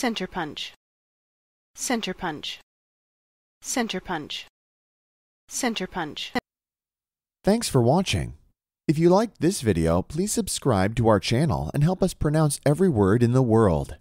Centerpunch, Centerpunch, Centerpunch, Centerpunch. Thanks for watching. If you liked this video, please subscribe to our channel and help us pronounce every word in the world.